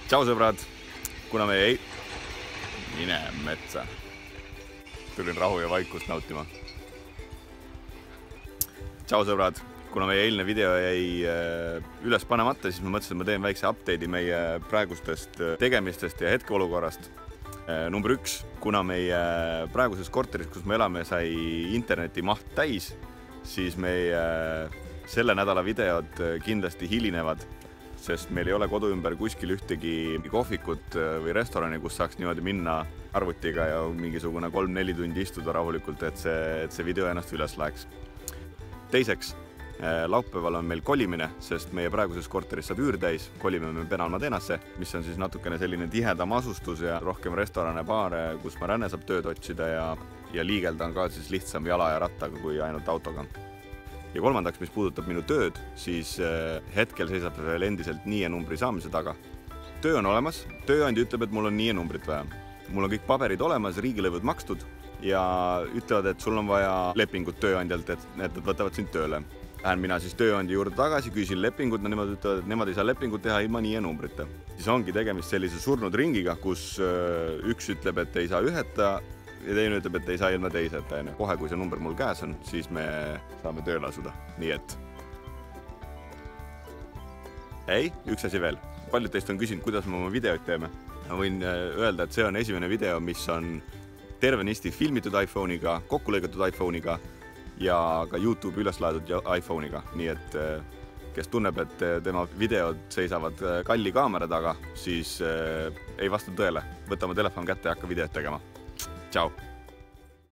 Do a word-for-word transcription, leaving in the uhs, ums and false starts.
Tšau sõbrad, kuna meie ei... Mine metsa. Tulin rahu ja vaikust nautima. Tšau sõbrad, kuna meie eilne video jäi üles panemata, siis ma mõtlesin, et ma teen väikse update'i meie praegustest tegemistest ja hetkeolukorrast. Number üks, kuna meie praeguses korteris, kus me elame, sai interneti maht täis, siis meie selle nädala videod kindlasti hilinevad, sest meil ei ole kodu ümber kuskil ühtegi kohvikut või restorani, kus saaks niimoodi minna arvutiga ja mingisugune kolm-neli tundi istuda rahulikult, et see, et see video ennast üles läheks. Teiseks, laupäeval on meil kolimine, sest meie praeguses korteris saab üür täis, kolime me Benalmadenasse, mis on siis natukene selline tihedam asustus ja rohkem restorane, baare, kus ma ränne saab tööd otsida ja, ja liigelda on ka siis lihtsam jala ja rattaga kui ainult autoga. Ja kolmandaks, mis puudutab minu tööd, siis hetkel seisab veel endiselt nii numbri saamise taga. Töö on olemas, tööandja ütleb, et mul on nii numbrit vaja. Mul on kõik paberid olemas, riigilõivud makstud ja ütlevad, et sul on vaja lepingut tööandjalt, et nad võtavad sind tööle. Lähen mina siis tööandja juurde tagasi, küsin lepingut, no nemad ütlevad, et nemad ei saa lepingut teha ilma nii numbrita. Siis ongi tegemist sellise surnud ringiga, kus üks ütleb, et ei saa üheta ja teine ütleb, et ei saa ilma teiseta. Kohe, kui see number mul käes on, siis me saame tööle asuda. Nii et... Ei, üks asi veel. Paljud teist on küsinud, kuidas me oma videoid teeme. Ma võin öelda, et see on esimene video, mis on tervenisti filmitud iPhone'iga, kokku lõigatud iPhone'iga ja ka YouTube üles laadud iPhone'iga. Nii et kes tunneb, et tema videod seisavad kalli kaamera taga, siis ei vasta tõele. Võtame telefon kätte ja hakka videot tegema. Ciao!